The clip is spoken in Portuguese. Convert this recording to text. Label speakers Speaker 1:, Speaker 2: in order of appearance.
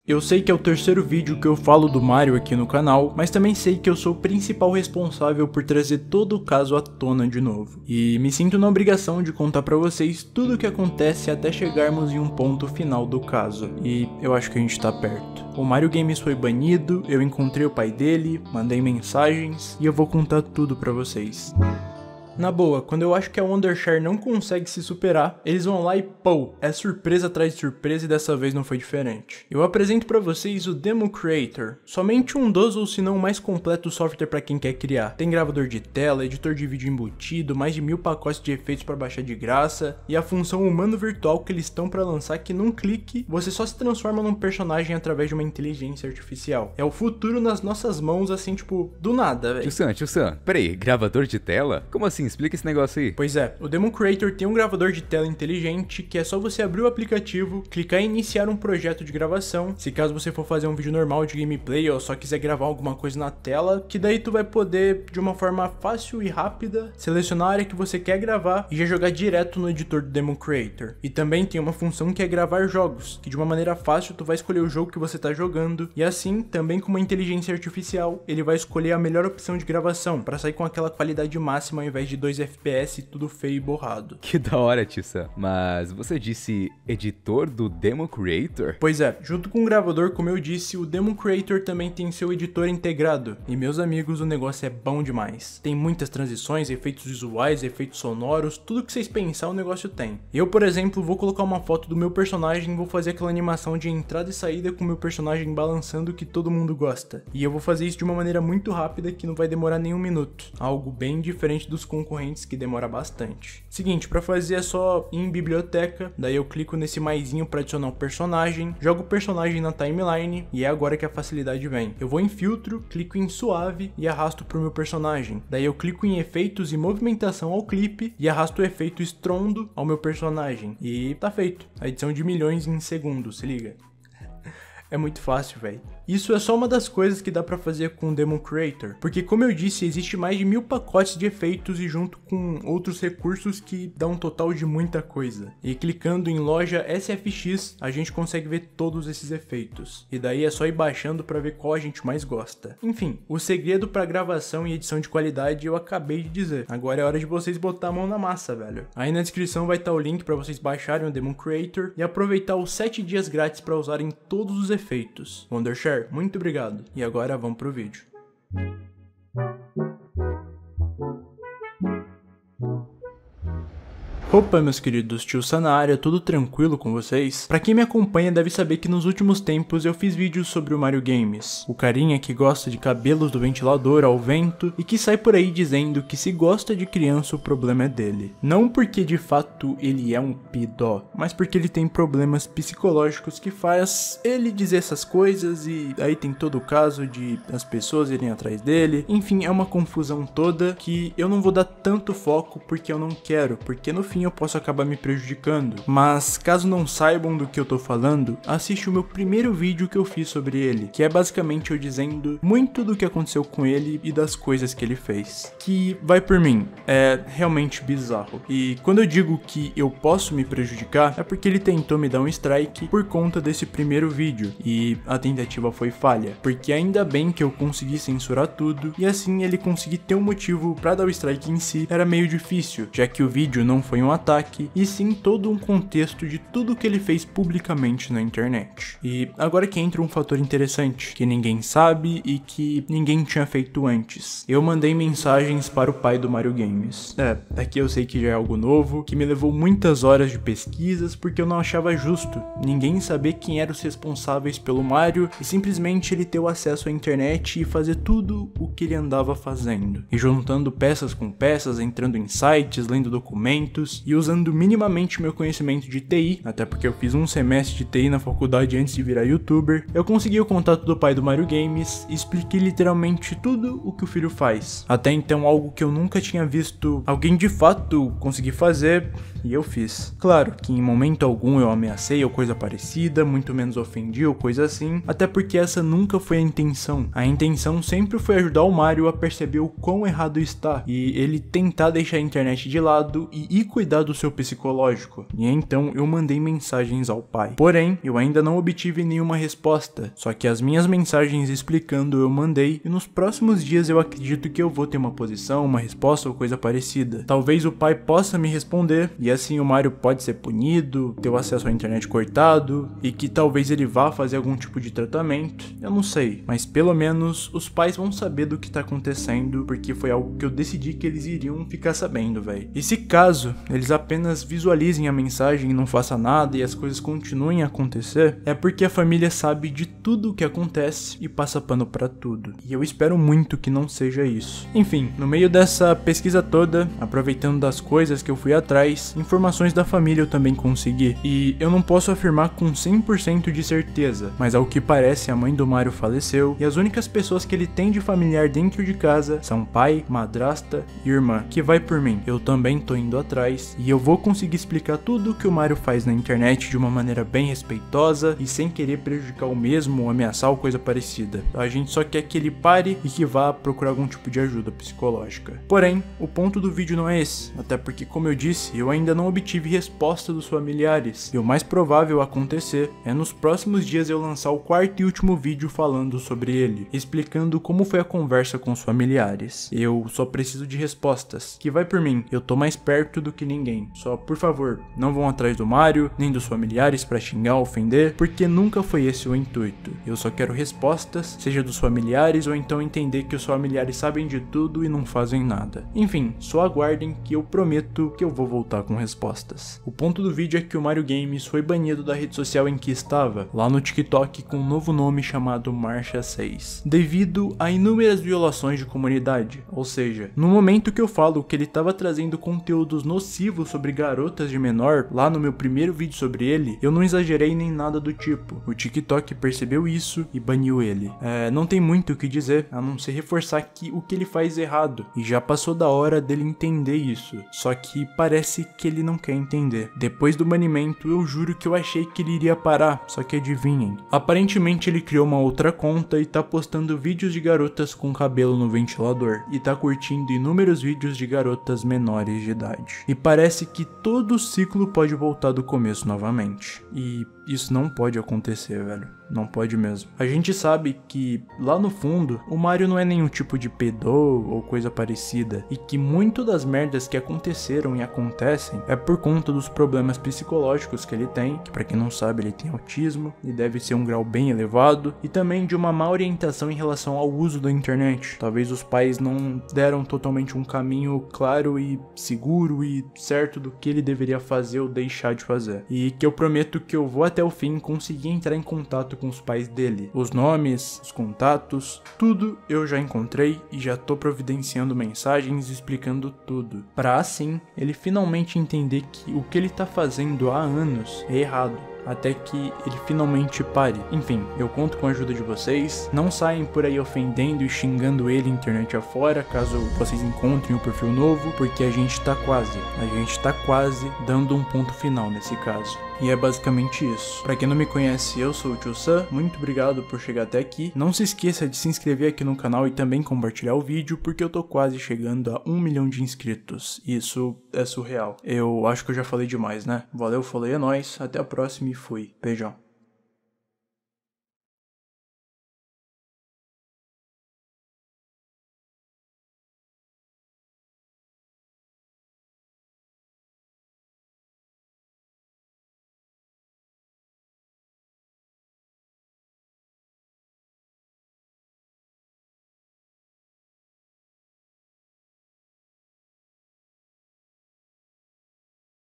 Speaker 1: Eu sei que é o terceiro vídeo que eu falo do Mario aqui no canal, mas também sei que eu sou o principal responsável por trazer todo o caso à tona de novo. E me sinto na obrigação de contar pra vocês tudo o que acontece até chegarmos em um ponto final do caso. E eu acho que a gente tá perto. O Mario Games foi banido, eu encontrei o pai dele, mandei mensagens e eu vou contar tudo pra vocês. Na boa, quando eu acho que a Wondershare não consegue se superar, eles vão lá e pô, é surpresa atrás de surpresa e dessa vez não foi diferente. Eu apresento pra vocês o Demo Creator, somente um dos ou se não o mais completo software pra quem quer criar. Tem gravador de tela, editor de vídeo embutido, mais de 1000 pacotes de efeitos pra baixar de graça, e a função humano virtual que eles estão pra lançar que num clique, você só se transforma num personagem através de uma inteligência artificial. É o futuro nas nossas mãos assim tipo, do nada, velho.
Speaker 2: Tio Sam, peraí, gravador de tela? Como assim? Explica esse negócio aí.
Speaker 1: Pois é, o Demo Creator tem um gravador de tela inteligente que é só você abrir o aplicativo, clicar em iniciar um projeto de gravação, se caso você for fazer um vídeo normal de gameplay ou só quiser gravar alguma coisa na tela, que daí tu vai poder, de uma forma fácil e rápida, selecionar a área que você quer gravar e já jogar direto no editor do Demo Creator. E também tem uma função que é gravar jogos, que de uma maneira fácil tu vai escolher o jogo que você tá jogando, e assim, também com uma inteligência artificial, ele vai escolher a melhor opção de gravação, para sair com aquela qualidade máxima ao invés de 2 FPS tudo feio e borrado.
Speaker 2: Que da hora, tio Sam. Mas você disse editor do Demo Creator?
Speaker 1: Pois é, junto com o gravador, como eu disse, o Demo Creator também tem seu editor integrado. E meus amigos, o negócio é bom demais. Tem muitas transições, efeitos visuais, efeitos sonoros, tudo que vocês pensar o negócio tem. Eu, por exemplo, vou colocar uma foto do meu personagem e vou fazer aquela animação de entrada e saída com o meu personagem balançando que todo mundo gosta. E eu vou fazer isso de uma maneira muito rápida que não vai demorar nem um minuto. Algo bem diferente dos concorrentes que demora bastante. Seguinte, pra fazer é só ir em biblioteca, daí eu clico nesse maisinho pra adicionar o personagem, jogo o personagem na timeline e é agora que a facilidade vem. Eu vou em filtro, clico em suave e arrasto pro meu personagem. Daí eu clico em efeitos e movimentação ao clipe e arrasto o efeito estrondo ao meu personagem. E tá feito. A edição de milhões em segundos, se liga. É muito fácil, velho. Isso é só uma das coisas que dá pra fazer com o Demo Creator, porque como eu disse, existe mais de 1000 pacotes de efeitos e junto com outros recursos que dá um total de muita coisa. E clicando em loja SFX, a gente consegue ver todos esses efeitos. E daí é só ir baixando pra ver qual a gente mais gosta. Enfim, o segredo pra gravação e edição de qualidade eu acabei de dizer. Agora é hora de vocês botar a mão na massa, velho. Aí na descrição vai estar o link pra vocês baixarem o Demo Creator e aproveitar os 7 dias grátis pra usarem todos os efeitos. Wondershare, muito obrigado. E agora vamos pro vídeo. Opa, meus queridos, tio Sam na área, tudo tranquilo com vocês? Pra quem me acompanha deve saber que nos últimos tempos eu fiz vídeos sobre o Mario Games, o carinha que gosta de cabelos do ventilador ao vento e que sai por aí dizendo que se gosta de criança o problema é dele. Não porque de fato ele é um pidó, mas porque ele tem problemas psicológicos que faz ele dizer essas coisas e aí tem todo o caso de as pessoas irem atrás dele. Enfim, é uma confusão toda que eu não vou dar tanto foco porque eu não quero, porque no fim eu posso acabar me prejudicando. Mas caso não saibam do que eu tô falando, assiste o meu primeiro vídeo que eu fiz sobre ele, que é basicamente eu dizendo muito do que aconteceu com ele e das coisas que ele fez. Que, vai por mim, é realmente bizarro. E quando eu digo que eu posso me prejudicar, é porque ele tentou me dar um strike por conta desse primeiro vídeo, e a tentativa foi falha, porque ainda bem que eu consegui censurar tudo, e assim ele conseguir ter um motivo pra dar o strike em si era meio difícil, já que o vídeo não foi um ataque, e sim todo um contexto de tudo que ele fez publicamente na internet. E agora que entra um fator interessante, que ninguém sabe e que ninguém tinha feito antes. Eu mandei mensagens para o pai do Mario Games. Aqui eu sei que já é algo novo, que me levou muitas horas de pesquisas, porque eu não achava justo ninguém saber quem eram os responsáveis pelo Mario e simplesmente ele ter o acesso à internet e fazer tudo o que ele andava fazendo. E juntando peças com peças, entrando em sites, lendo documentos, e usando minimamente meu conhecimento de TI, até porque eu fiz um semestre de TI na faculdade antes de virar youtuber, eu consegui o contato do pai do Mario Games e expliquei literalmente tudo o que o filho faz. Até então algo que eu nunca tinha visto alguém de fato conseguir fazer, e eu fiz. Claro que em momento algum eu ameacei ou coisa parecida, muito menos ofendi ou coisa assim, até porque essa nunca foi a intenção. A intenção sempre foi ajudar o Mario a perceber o quão errado está e ele tentar deixar a internet de lado e ir cuidar do seu psicológico. E então eu mandei mensagens ao pai. Porém, eu ainda não obtive nenhuma resposta, só que as minhas mensagens explicando eu mandei e nos próximos dias eu acredito que eu vou ter uma posição, uma resposta ou coisa parecida. Talvez o pai possa me responder e assim o Mario pode ser punido, ter o acesso à internet cortado e que talvez ele vá fazer algum tipo de tratamento. Eu não sei, mas pelo menos os pais vão saber do que tá acontecendo porque foi algo que eu decidi que eles iriam ficar sabendo, velho. E se caso eles apenas visualizem a mensagem e não façam nada e as coisas continuem a acontecer, é porque a família sabe de tudo o que acontece e passa pano pra tudo. E eu espero muito que não seja isso. Enfim, no meio dessa pesquisa toda, aproveitando das coisas que eu fui atrás, informações da família eu também consegui. E eu não posso afirmar com 100% de certeza, mas ao que parece a mãe do Mario faleceu e as únicas pessoas que ele tem de familiar dentro de casa são pai, madrasta e irmã, que vai por mim. Eu também tô indo atrás e eu vou conseguir explicar tudo o que o Mario faz na internet de uma maneira bem respeitosa e sem querer prejudicar o mesmo ou ameaçar ou coisa parecida. A gente só quer que ele pare e que vá procurar algum tipo de ajuda psicológica. Porém, o ponto do vídeo não é esse, até porque, como eu disse, eu ainda não obtive resposta dos familiares e o mais provável a acontecer é nos próximos dias eu lançar o quarto e último vídeo falando sobre ele, explicando como foi a conversa com os familiares. Eu só preciso de respostas, que vai por mim, eu tô mais perto do que ninguém. Só, por favor, não vão atrás do Mario, nem dos familiares pra xingar ou ofender, porque nunca foi esse o intuito. Eu só quero respostas, seja dos familiares ou então entender que os familiares sabem de tudo e não fazem nada. Enfim, só aguardem que eu prometo que eu vou voltar com respostas. O ponto do vídeo é que o Mario Games foi banido da rede social em que estava, lá no TikTok com um novo nome chamado Marcha 6, devido a inúmeras violações de comunidade. Ou seja, no momento que eu falo que ele estava trazendo conteúdos nocivos sobre garotas de menor, lá no meu primeiro vídeo sobre ele, eu não exagerei nem nada do tipo. O TikTok percebeu isso e baniu ele. Não tem muito o que dizer, a não ser reforçar que o que ele faz é errado, e já passou da hora dele entender isso, só que parece que ele não quer entender. Depois do banimento, eu juro que eu achei que ele iria parar, só que adivinhem. Aparentemente ele criou uma outra conta e tá postando vídeos de garotas com cabelo no ventilador, e tá curtindo inúmeros vídeos de garotas menores de idade. E parece que todo o ciclo pode voltar do começo novamente. E isso não pode acontecer, velho. Não pode mesmo. A gente sabe que, lá no fundo, o Mario não é nenhum tipo de pedô ou coisa parecida, e que muito das merdas que aconteceram e acontecem é por conta dos problemas psicológicos que ele tem, que pra quem não sabe ele tem autismo, e deve ser um grau bem elevado, e também de uma má orientação em relação ao uso da internet. Talvez os pais não deram totalmente um caminho claro e seguro e certo do que ele deveria fazer ou deixar de fazer. E que eu prometo que eu vou até o fim conseguir entrar em contato com os pais dele. Os nomes, os contatos, tudo eu já encontrei e já tô providenciando mensagens explicando tudo, pra assim ele finalmente entender que o que ele tá fazendo há anos é errado, até que ele finalmente pare. Enfim, eu conto com a ajuda de vocês. Não saem por aí ofendendo e xingando ele internet afora, caso vocês encontrem um perfil novo, porque a gente tá quase dando um ponto final nesse caso. E é basicamente isso. Pra quem não me conhece, eu sou o Tio Sam, muito obrigado por chegar até aqui. Não se esqueça de se inscrever aqui no canal e também compartilhar o vídeo, porque eu tô quase chegando a 1 milhão de inscritos. Isso é surreal. Eu acho que eu já falei demais, né? Valeu, falei, é nóis, até a próxima e fui. Beijão.